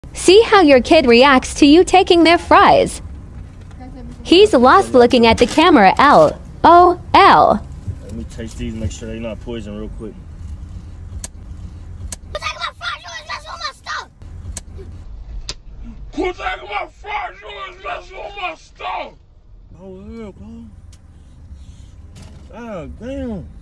See how your kid reacts to you taking their fries. He's lost looking at the camera. LOL. Let me taste these, make sure they're not poison real quick. Quit taking my fries, you was messing with my stuff! Quit taking my fries, you was messing with my stuff! Oh, yeah, bro. God damn.